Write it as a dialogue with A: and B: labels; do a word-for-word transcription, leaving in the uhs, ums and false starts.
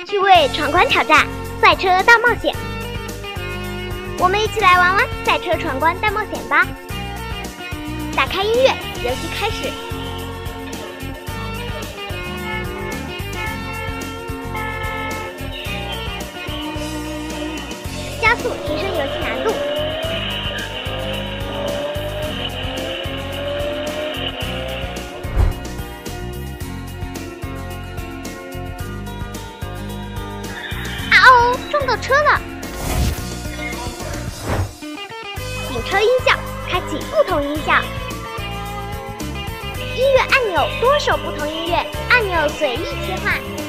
A: 趣味闯关挑战，赛车大冒险。我们一起来玩玩赛车闯关大冒险吧！打开音乐，游戏开始。加速提升游戏难度。啊哦，撞到车了！警车音效，开启不同音效。音乐按钮多首不同音乐，按钮随意切换。